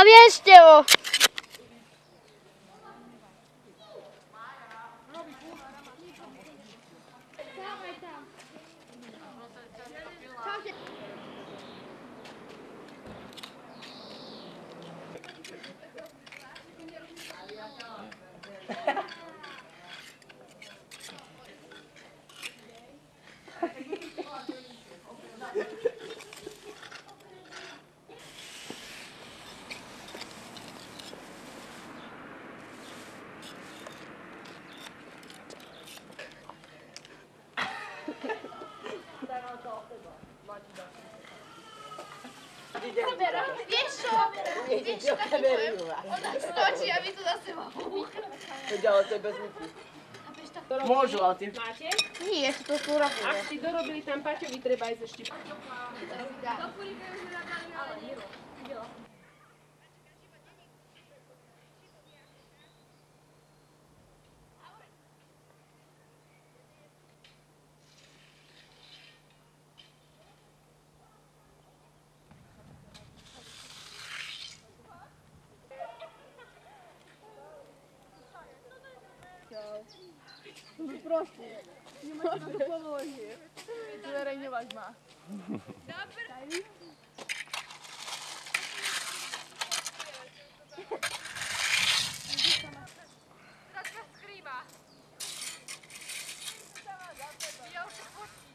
viešte ho. Vieš čo? Ona skočí a my tu zase Veď, ale to je bez myky. Môžu, ale ty... Máte? Nie, to sú robili. Ak si dorobili tam Paťovi, treba ísť ešte. Prosím, nemáš na to pomôže. Zverejňovať ma. Taká skrýma. Ja už to fotiť.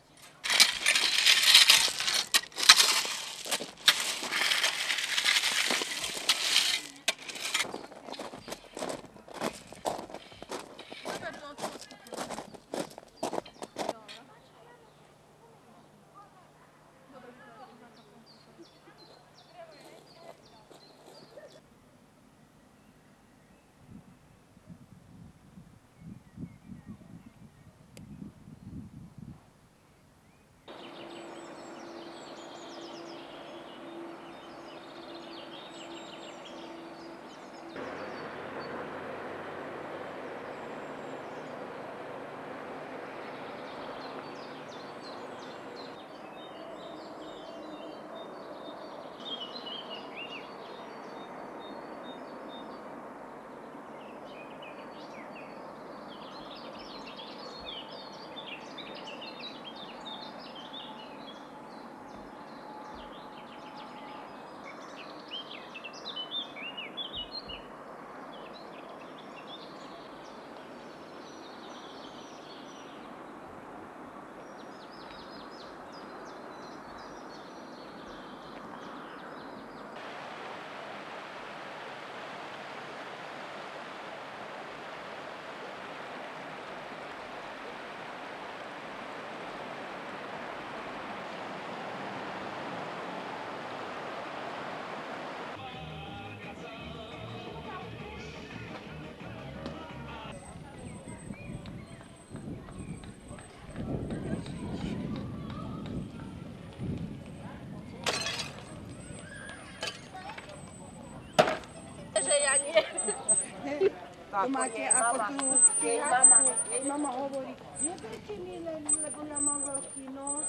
To máte ako tú stíhačku. Jej mama hovorí, neberte mi len, lebo ja mám veľký nos.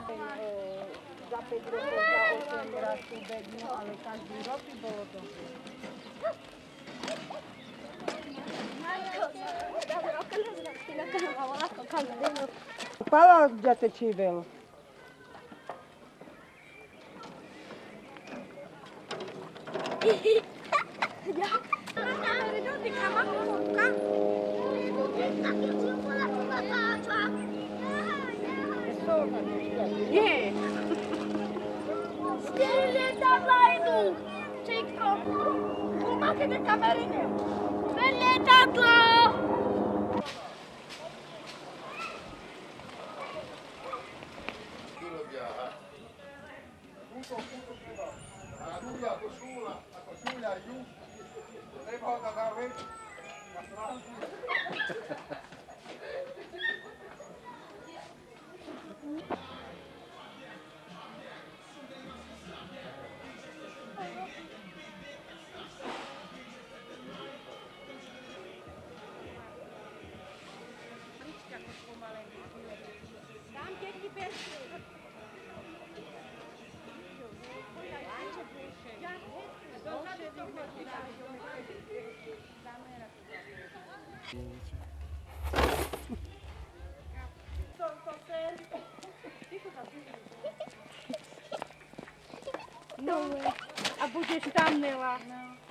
Za 5 rokov, za 8 raz tú bednú, ale každý rok by bolo to. Pala già civel. Nie! Stille lietadlá idú! Číko! Máte tie kamery? Lietadlá! Tam deti beží. Ja, No, a budeš tam, Nela.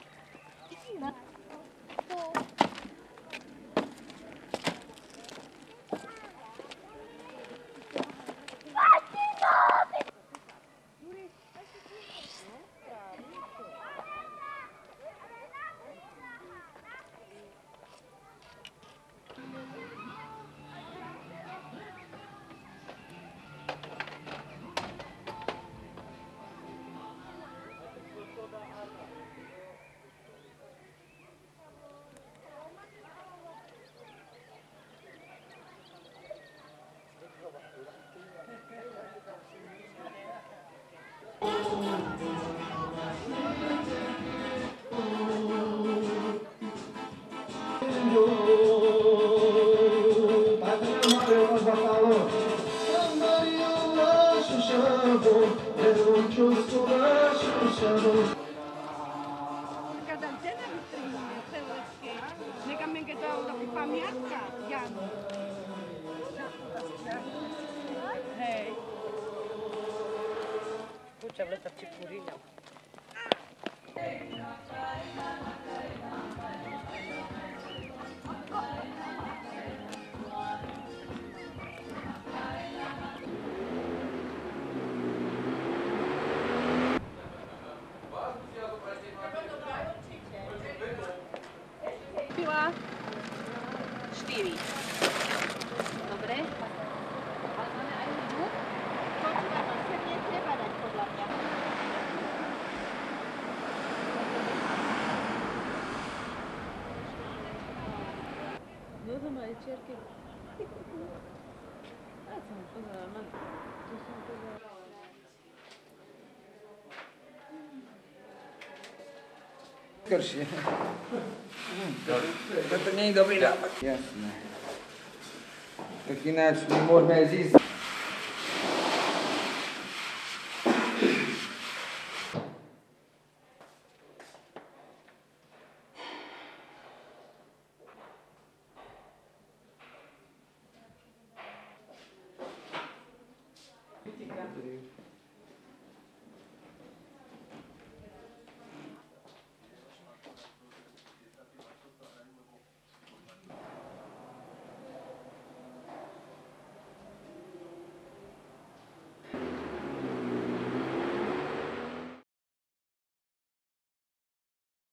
Kada cena vystrihne celočkej, neka menke to taký pamiatka, Jano. Hej. Kuća vleta čepurinja. Pila. 4. Dobre. Ale máme aj hudbu? Počúvaj, sem netreba dať podľa mňa. No to má aj čierky. Ja som pozerala, tu som pozerala. Skršie. Toto nie je dobrý nápad. Jasné. Tak ináč nemôžeme aj zísť. Thank you.